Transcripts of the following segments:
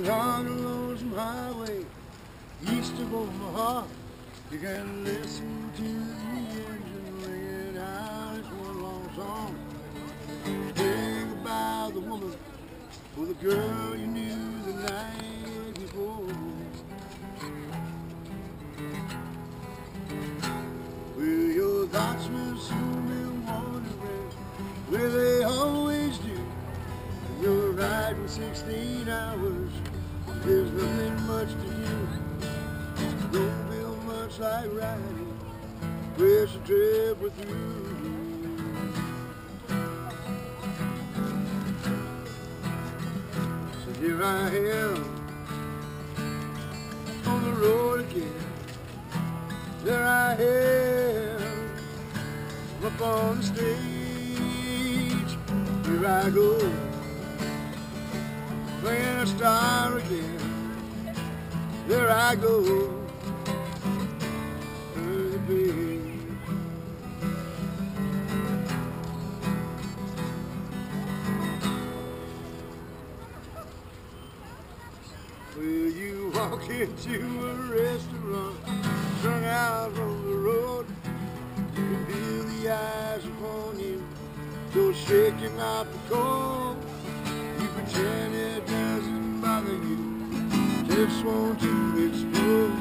on the lonesome highway east of Omaha. You can listen to the engine ringing out. It's one long song. Think about the woman or the girl you knew the night before. Well, your thoughts will soon be wandering where they always do. You're riding 16 hours, there's nothing much to do. Don't feel much like riding, where's the trip with you? So here I am, on the road again. There I am, up on the stage. Here I go, playing a star again. There I go, early babe. Well, you walk into a restaurant, strung out on the road. You can feel the eyes upon you, so shaking out the cold. You pretend it doesn't bother you, just want to explode.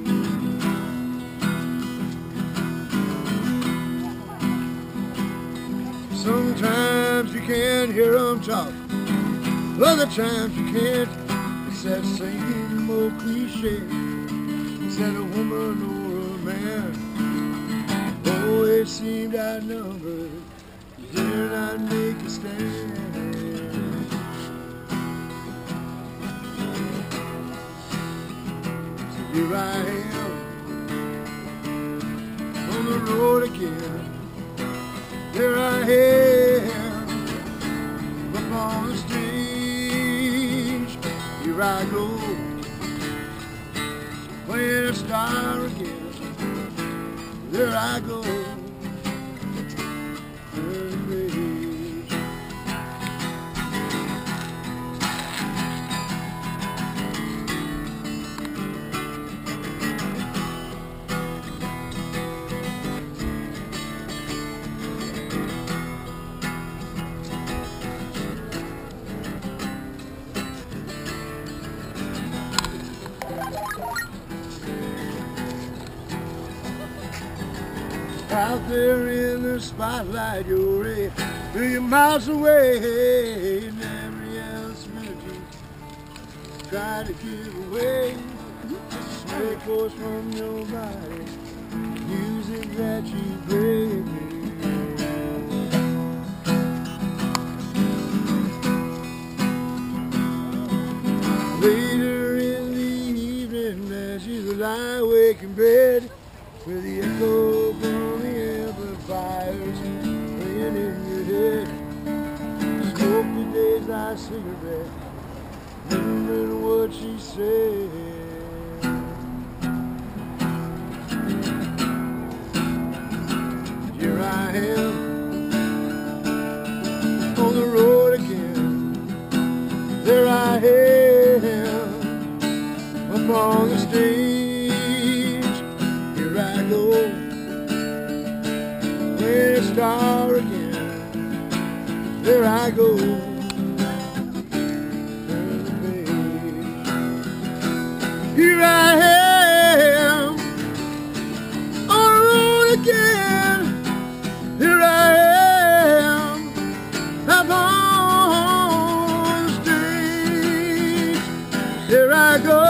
Sometimes you can hear them talk, other times you can't. It's that same old cliche. Is that a woman or a man? Always seemed outnumbered, dare not make a stand. So here I am, on the road again. There I am, up on the stage. Here I go, playing a star again. There I go, early rage. Out there in the spotlight, you're a million miles away, and every ounce of energy try to give away. Smoke force from your body, music that you play. Later in the evening, as you lie awake in bed, with the echo from the amplifiers playing in your head. Smoke the daylight cigarette, remembering what she said. Here I am, on the road again. There I am, up on the stage. I go, playing a star again. There I go, turn the page. Here I am, on the road again. Here I am, up on the stage. Here I go.